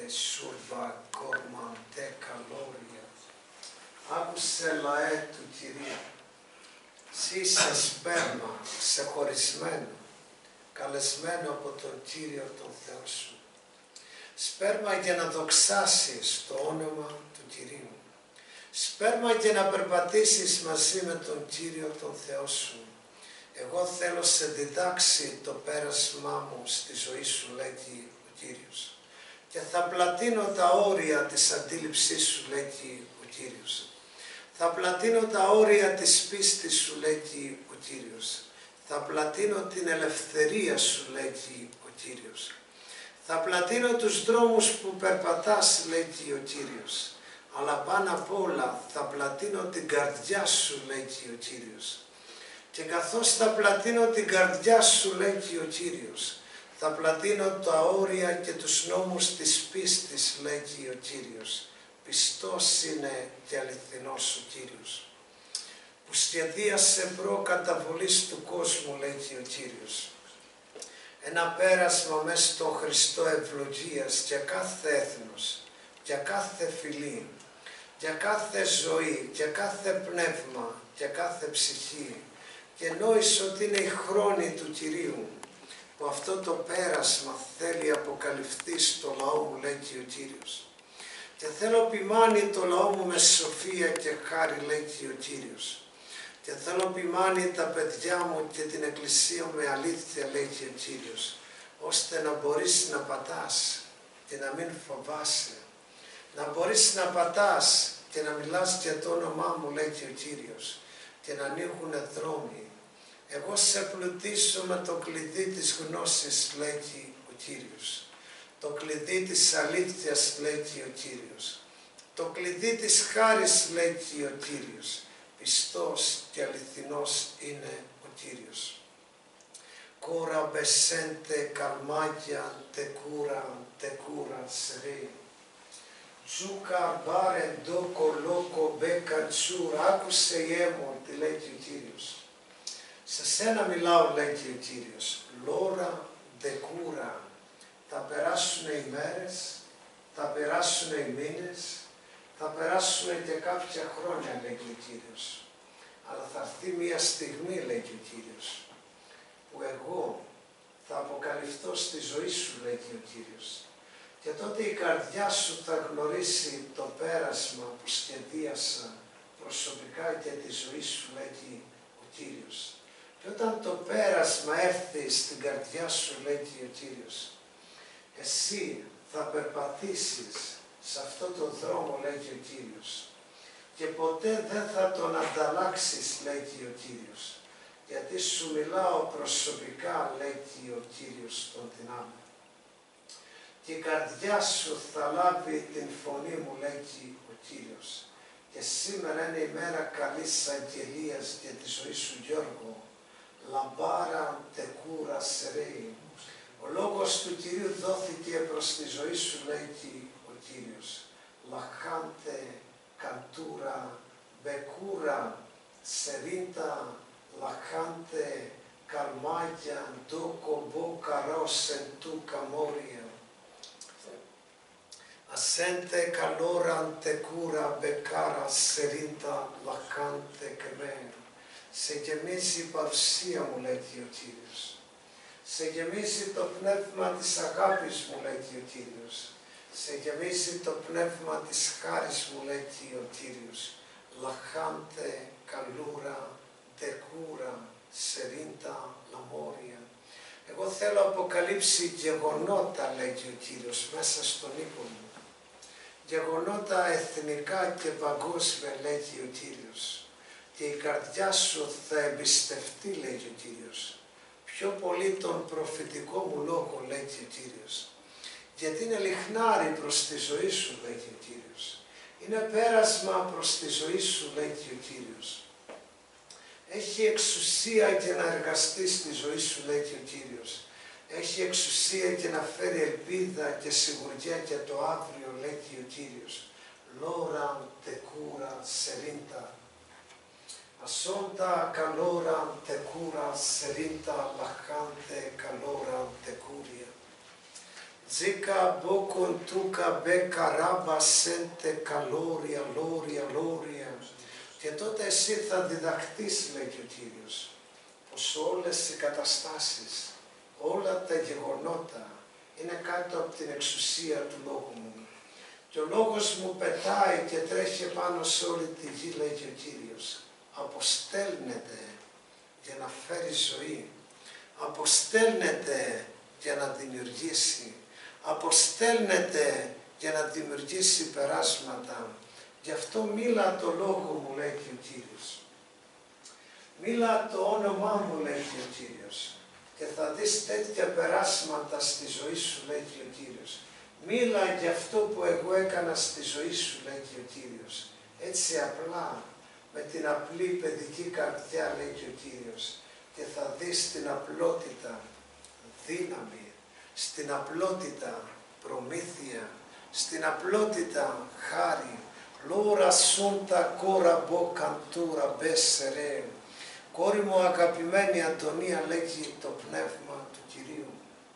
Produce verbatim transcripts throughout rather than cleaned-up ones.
τε σούρβα κόρμαν τε καλόρια. Άκουσε λαέ του Κυρίου. Συ είσαι σπέρμα ξεχωρισμένο, καλεσμένο από τον Κύριο τον Θεό σου. Σπέρμα για να δοξάσεις το όνομα του Κυρίου. Σπέρμα για να περπατήσεις μαζί με τον Κύριο τον Θεό σου. Εγώ θέλω σε διδάξει το πέρασμά μου στη ζωή σου, λέγει ο Κύριος. Και θα πλατείνω τα όρια της αντίληψής σου, λέγει ο Κύριος. Θα πλατείνω τα όρια της πίστης σου, λέγει ο Κύριος. Θα πλατείνω την ελευθερία σου, λέγει ο Κύριος. Θα πλατείνω τους δρόμους που περπατάς, λέγει ο Κύριος. Αλλά πάνω απ' όλα θα πλατείνω την καρδιά σου, λέγει ο Κύριος. Και καθώς θα πλατείνω την καρδιά σου, λέγει ο Κύριος, θα πλατείνω τα όρια και τους νόμους της πίστης, λέγει ο Κύριος. Πιστός είναι και αληθινός ο Κύριος, που σχεδίασε προ καταβολής του κόσμου, λέγει ο Κύριος. Ένα πέρασμα μέσα στον Χριστό ευλογίας για κάθε έθνος, για κάθε φυλή, για κάθε ζωή, για κάθε πνεύμα, για κάθε ψυχή. Και νόησε ότι είναι η χρόνη του Κυρίου, που αυτό το πέρασμα θέλει αποκαλυφθεί στο λαό μου, λέγει ο Κύριος. Και θέλω ποιμάνει το λαό μου με σοφία και χάρη, λέγει ο Κύριος. Και θέλω ποιμάνει τα παιδιά μου και την εκκλησία με αλήθεια, λέγει ο Κύριος, ώστε να μπορείς να πατάς και να μην φοβάσαι. Να μπορείς να πατάς και να μιλάς για το όνομά μου, λέγει ο Κύριος, και να ανοίγουν δρόμοι. Εγώ σε πλουτίσω με το κλειδί της γνώσης, λέγει ο Κύριος. Το κλειδί της αλήθειας, λέγει ο Κύριος. Το κλειδί της χάρης, λέγει ο Κύριος. Πιστός και αληθινός είναι ο Κύριος. Κόρα μπεσέντε καλμάγια τεκούρα τεκούρα σρή. Τζούκα μπάρε ντόκο λόκο μπέκα τσούρα. Άκουσε η έμον, τι λέγει ο Κύριος. Σε σένα μιλάω, λέγει ο Κύριος. Λόρα δεκούρα. Θα περάσουν οι μέρες, θα περάσουν οι μήνες, θα περάσουν και κάποια χρόνια, λέγει ο Κύριος. Αλλά θα έρθει μια στιγμή, λέγει ο Κύριος, που εγώ θα αποκαλυφθώ στη ζωή σου, λέγει ο Κύριος. Και τότε η καρδιά σου θα γνωρίσει το πέρασμα που σχεδίασα προσωπικά για τη ζωή σου, λέγει ο Κύριος. Και όταν το πέρασμα έρθει στην καρδιά σου, λέγει ο Κύριος, εσύ θα περπατήσεις σε αυτό το δρόμο, λέγει ο Κύριος, και ποτέ δεν θα τον ανταλλάξεις, λέγει ο Κύριος, γιατί σου μιλάω προσωπικά, λέγει ο Κύριος των δυνάμεων. Και η καρδιά σου θα λάβει την φωνή μου, λέγει ο Κύριος. Και σήμερα είναι η μέρα καλής αγγελίας για τη ζωή σου, Γιώργο. Λαμπάρα τεκούρα σερέι. Ο λόγος του Κυρίου δόθηκε προς τη ζωή σου, λέγει ο Κύριος. Λαχάντε καντούρα μπεκούρα σερίντα λαχάντε καλμάγια ντόκο μπο καρόσεν του καμόρια. Ασέντε καλόραν τεκούρα μπεκάρα σερίντα λαχάντε κεμέρ. Σε γεμίζει η παρουσία μου, λέγει ο Κύριος. Σε γεμίζει το πνεύμα της αγάπης μου, λέγει ο Κύριος. Σε γεμίζει το πνεύμα της χάρης μου, λέγει ο Κύριος. Λαχάντε καλούρα δεκούρα σερίντα λαμόρια. Εγώ θέλω αποκαλύψει γεγονότα, λέγει ο Κύριος, μέσα στον οίκο μου. Γεγονότα εθνικά και παγκόσμια, λέγει ο Κύριος. Και η καρδιά σου θα εμπιστευτεί, λέγει ο Κύριος, πιο πολύ τον προφητικό μου λόγο, λέγει ο Κύριος. Γιατί είναι λιχνάρι προς τη ζωή σου, λέγει ο Κύριος. Είναι πέρασμα προς τη ζωή σου, λέγει ο Κύριος. Έχει εξουσία για να εργαστεί στη ζωή σου, λέγει ο Κύριος. Έχει εξουσία για να φέρει ελπίδα και σιγουριά για το αύριο, λέγει ο Κύριος. Λόρα τεκούρα σερίντα. Ασόντα καλόρα τεκούρα σερίντα λαχάντε καλόρα τεκούρια. Τζίκα μπόκον τούκα μπέκα ράμπα σέντε καλόρια, λόρια, λόρια. Και τότε εσύ θα διδαχτείς, λέει και ο Κύριος, πως όλες οι καταστάσεις, όλα τα γεγονότα είναι κάτω από την εξουσία του Λόγου μου. Και ο Λόγος μου πετάει και τρέχει πάνω σε όλη τη γη, λέει και ο Κύριος. Αποστέλνεται για να φέρει ζωή. Αποστέλνεται για να δημιουργήσει. Αποστέλνεται για να δημιουργήσει περάσματα. Γι' αυτό μίλα το Λόγο μου, λέει και ο Κύριος. Μίλα το όνομά μου, λέει και ο Κύριος. Και θα δεις τέτοια περάσματα στη ζωή σου, λέει και ο Κύριος. Μίλα για αυτό που εγώ έκανα στη ζωή σου, λέει και ο Κύριος. Έτσι απλά, με την απλή παιδική καρδιά, λέει και ο Κύριος. Και θα δεις την απλότητα δύναμη, στην απλότητα προμήθεια, στην απλότητα χάρη. Λόρα σούντα κόρα μπο καντούρα μπέσερε. Κόρη μου αγαπημένη Αντωνία, λέγει το πνεύμα του Κυρίου.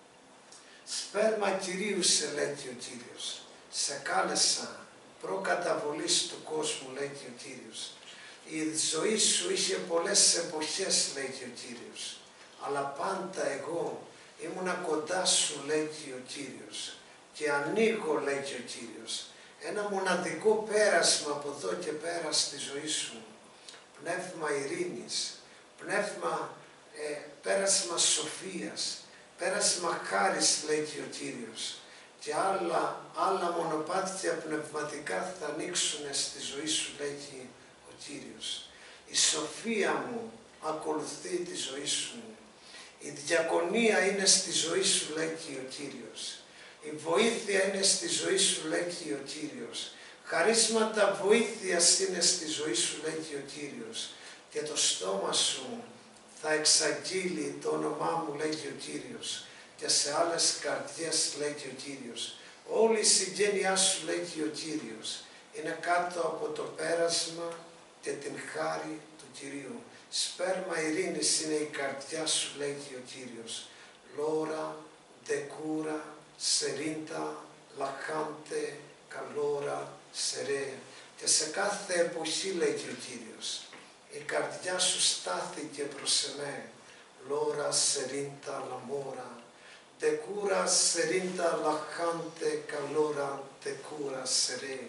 Σπέρμα Κυρίου σε, λέει και ο Κύριος. Σε κάλεσα προκαταβολής του κόσμου, λέει και ο Κύριος. Η ζωή σου είχε πολλές εποχές, λέει και ο Κύριος. Αλλά πάντα εγώ ήμουνα κοντά σου, λέει και ο Κύριος. Και ανοίγω, λέει και ο Κύριος, ένα μοναδικό πέρασμα από εδώ και πέρα στη ζωή σου. Πνεύμα ειρήνης, πνεύμα, ε, πέρασμα σοφίας, πέρασμα χάρης, λέει και ο Κύριος. Και άλλα, άλλα μονοπάτια πνευματικά θα ανοίξουν στη ζωή σου, λέει και ο Κύριος. Η σοφία μου ακολουθεί τη ζωή σου. Η διακονία είναι στη ζωή σου, λέει και ο Κύριος. Η βοήθεια είναι στη ζωή σου, λέει και ο Κύριος. Χαρίσματα βοήθειας είναι στη ζωή σου, λέει και ο Κύριος. Και το στόμα σου θα εξαγγείλει το όνομά μου, λέει και ο Κύριος. Και σε άλλες καρδιές, λέει και ο Κύριος. Όλη η συγγένειά σου, λέει και ο Κύριος, είναι κάτω από το πέρασμα και την χάρη του Κυρίου. Σπέρμα ειρήνης είναι η καρδιά σου, λέει και ο Κύριος. Λόρα, δεκούρα, σερίντα, λαχάντε, καλόρα, σερέ. Και σε κάθε εποχή, λέει και ο Κύριος, η καρδιά σου στάθηκε προς εμέ. Λόρα, σερίντα, λαμόρα, δεκούρα, σερίντα, λαχάντε, καλόρα, δεκούρα, σερέ.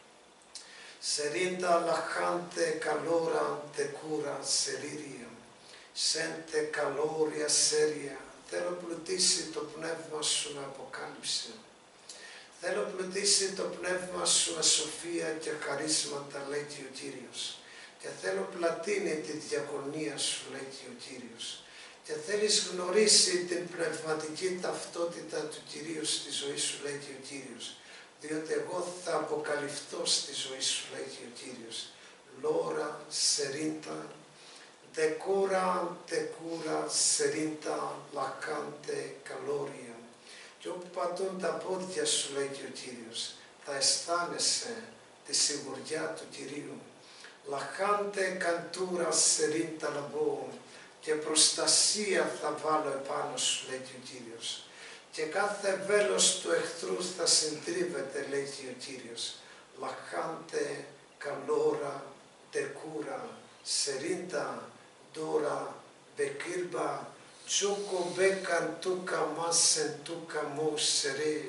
Σερίντα, λαχάντε, καλόρα, δεκούρα, σερήρια. Σέντε, καλόρια, σέρια. Θέλω πλουτίσει το πνεύμα σου με αποκάλυψη. Θέλω πλουτίσει το πνεύμα σου με σοφία και χαρίσματα, λέει και ο Κύριος. Και θέλω πλατείνει τη διακονία σου, λέει και ο Κύριος. Και θέλεις γνωρίσει την πνευματική ταυτότητα του Κυρίου στη ζωή σου, λέει και ο Κύριος. Διότι εγώ θα αποκαλυφθώ στη ζωή σου, λέει και ο Κύριος. Λόρα, σερίντα, δεκούρα, δεκούρα, σερίντα, λακάντε, καλόρια. Και όπου πατούν τα πόδια σου, λέει και ο Κύριος, θα αισθάνεσαι τη σιγουριά του Κυρίου. Λαχάντε, καντούρα, σερίντα, λαμπό. Και προστασία θα βάλω επάνω σου, λέει και ο Κύριος. Και κάθε βέλος του εχθρού θα συντρίβεται, λέει και ο Κύριος. Λαχάντε, καλόρα, δεκούρα, σερίντα, δώρα, μπεκύρμπα, τσούκο μπέκαν τούκα μάσεν τούκα μου σερέ.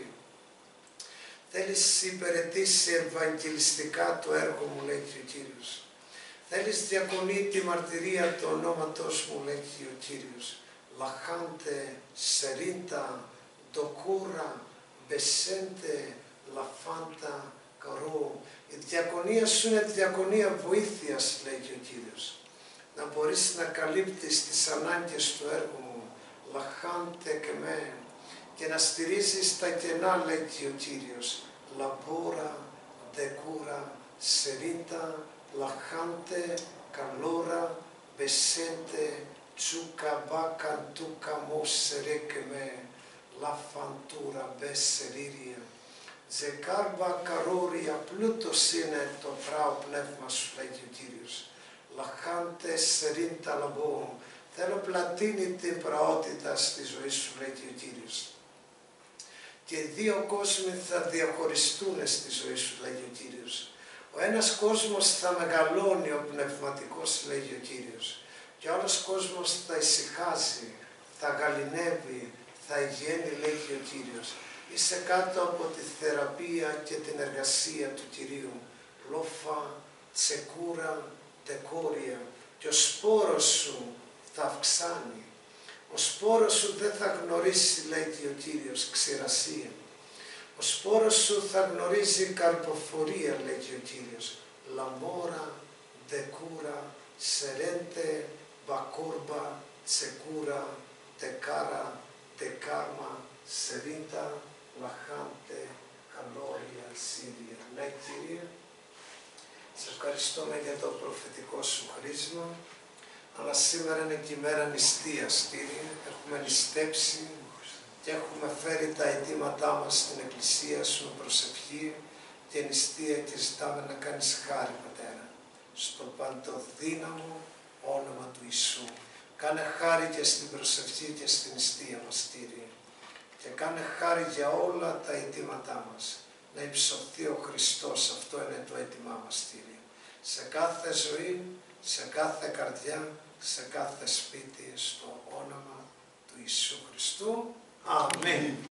Θέλεις υπηρετήσει ευαγγελιστικά το έργο μου, λέει και ο Κύριος. Θέλεις διακονεί τη μαρτυρία του ονόματός μου, λέει και ο Κύριος. Λαχάντε, σερίντα, δοκούρα, μπεσέντε, λαφάντα, καρό. Η διακονία σου είναι διακονία βοήθειας, λέει και ο Κύριος. Να μπορείς να καλύπτεις τις ανάγκες του έργου μου. Λαχάντε και με. Και να στηρίζεις τα κενά, λέει και ο Κύριος. Λαμπόρα, δεκούρα, σερίντα, λαχάντε, καλόρα, μπεσέντε, τσούκα μπάκαν τούκα μόσερε και με. Λαφαντούρα μπεσερήρια. Ζεκάρμπα καρόρια, πλούτος είναι το πράο πνεύμα σου, λέει και ο Κύριος. Λαχάντε σερίντα λαμπό. Θέλω πλατείνει την πραότητα στη ζωή σου, λέει και ο Κύριος. και οι δύο κόσμοι θα διαχωριστούν στη ζωή σου, λέγει ο Κύριος. Ο ένας κόσμος θα μεγαλώνει ο πνευματικός, λέγει ο Κύριος, και ο άλλος κόσμος θα ησυχάζει, θα γαληνεύει, θα υγιένει, λέγει ο Κύριος. Είσαι κάτω από τη θεραπεία και την εργασία του Κυρίου. Λόφα, τσεκούρα, τεκόρια, και ο σπόρος σου θα αυξάνει. Ο σπόρος σου δεν θα γνωρίσει, λέγει ο Κύριος, ξηρασία. Ο σπόρος σου θα γνωρίζει καρποφορία, λέγει ο Κύριος. Λαμόρα, δεκούρα, σερέντε, μπακόρμπα, τσεκούρα, τεκάρα, τεκάμα, σερίντα, λαχάντε, καλόρια, σύρια. Ναι, Κύριε, σε ευχαριστούμε για το προφητικό σου χρήσμα, αλλά σήμερα είναι και η μέρα νηστείας, Κύριε. Έχουμε νηστέψει και έχουμε φέρει τα αιτήματά μας στην Εκκλησία σου με προσευχή και νηστεία και ζητάμε να κάνεις χάρη, Πατέρα, στο παντοδύναμο όνομα του Ιησού. Κάνε χάρη και στην προσευχή και στην νηστεία μας, Κύριε, και κάνε χάρη για όλα τα αιτήματά μας. Να υψωθεί ο Χριστός, αυτό είναι το αίτημά μας, Κύριε. Σε κάθε ζωή, σε κάθε καρδιά, σε κάθε σπίτι, στο όνομα του Ιησού Χριστού. Αμήν.